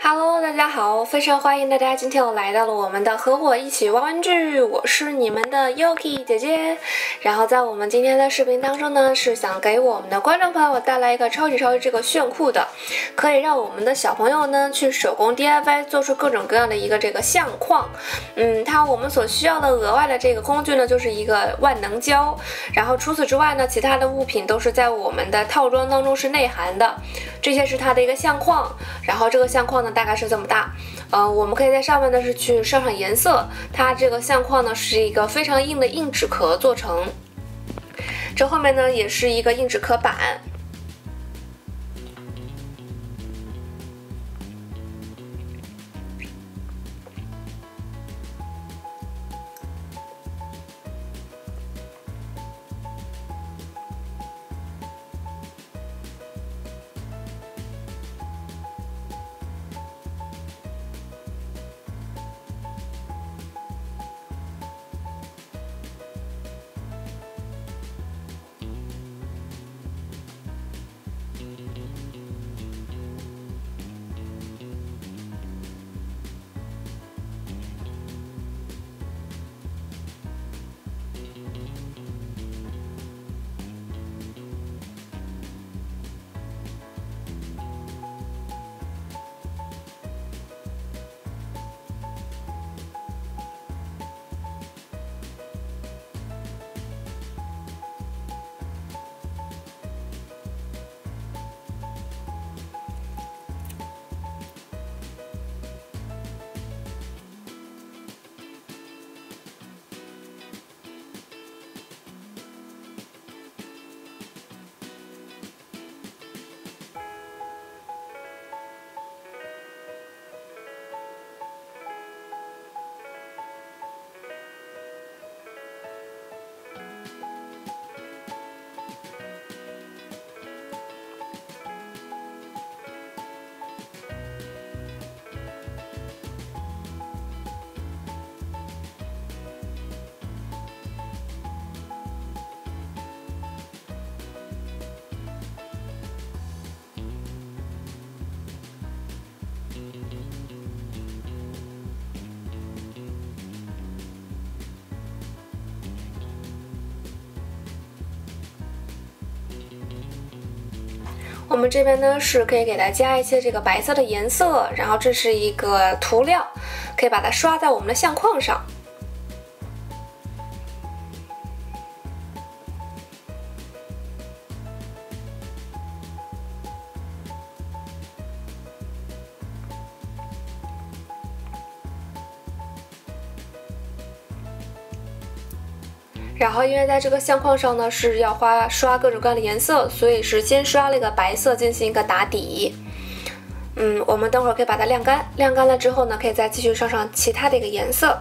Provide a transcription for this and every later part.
Hello，大家好，非常欢迎大家今天又来到了我们的和我一起玩玩具，我是你们的 Yuki 姐姐。然后在我们今天的视频当中呢，是想给我们的观众朋友带来一个超级这个炫酷的，可以让我们的小朋友呢去手工 DIY 做出各种各样的一个这个相框。我们所需要的额外的这个工具呢，就是一个万能胶。然后除此之外呢，其他的物品都是在我们的套装当中是内含的。这些是它的一个相框，然后这个相框呢大概是这么大，我们可以在上面呢是去上颜色。它这个相框呢是一个非常硬的硬纸壳做成，这后面呢也是一个硬纸壳板。我们这边呢是可以给它加一些这个白色的颜色，然后这是一个涂料，可以把它刷在我们的相框上。然后因为在这个相框上呢是要刷各种各样的颜色，所以是先刷了一个白色进行一个打底。我们等会儿可以把它晾干，晾干了之后呢，可以再继续上其他的一个颜色。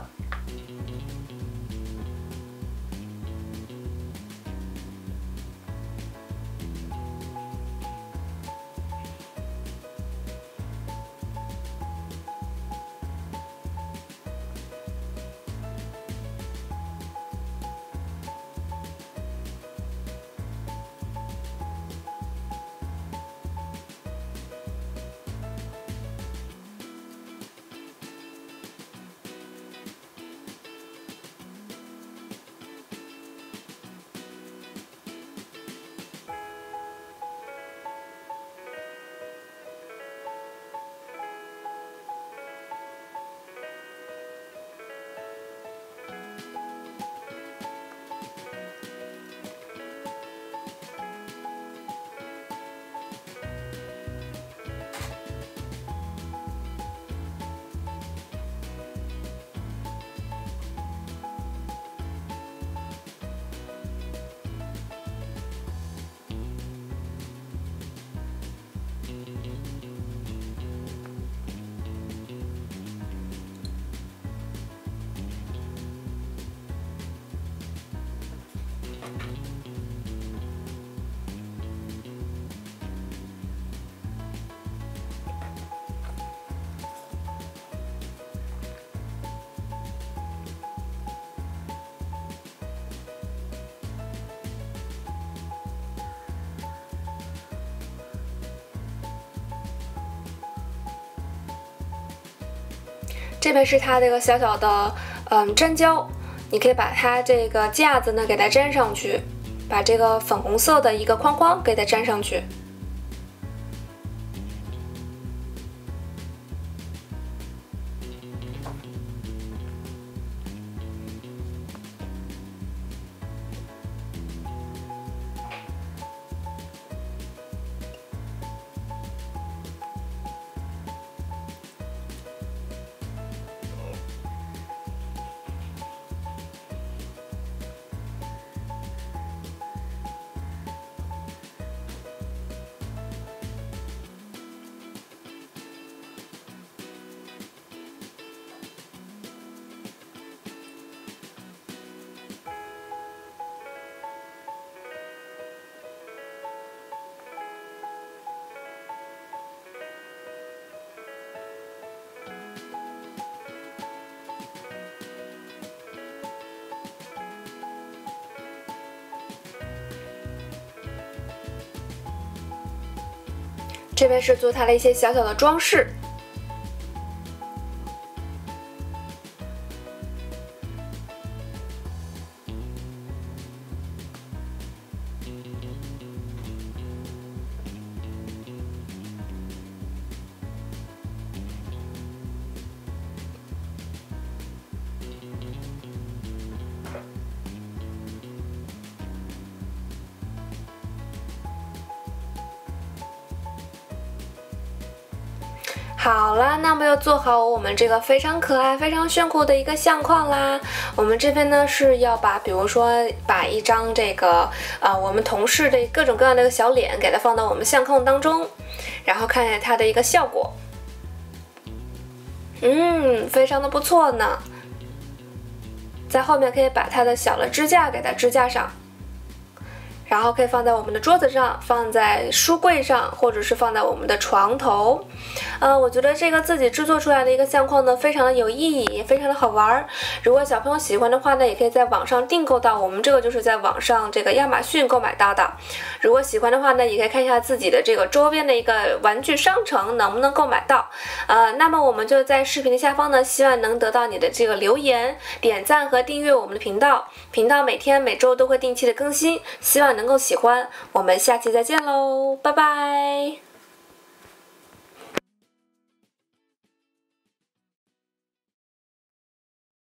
这边是它这个小小的粘胶，你可以把它这个架子呢给它粘上去，把这个粉红色的一个框框给它粘上去。这边是做它的一些小小的装饰。好了，那么又做好我们这个非常可爱、非常炫酷的一个相框啦。我们这边呢是要把，比如说把一张这个我们同事的各种各样的一个小脸给它放到我们相框当中，然后看一下它的一个效果。非常的不错呢。在后面可以把它的小的支架给它支架上。然后可以放在我们的桌子上，放在书柜上，或者是放在我们的床头。我觉得这个自己制作出来的一个相框呢，非常的有意义，也非常的好玩。如果小朋友喜欢的话呢，也可以在网上订购到。我们这个就是在网上这个亚马逊购买到的。如果喜欢的话呢，也可以看一下自己的这个周边的一个玩具商城能不能购买到。那么我们就在视频的下方呢，希望能得到你的这个留言、点赞和订阅我们的频道。频道每天每周都会定期的更新，希望能够喜欢。我们下期再见喽，拜拜。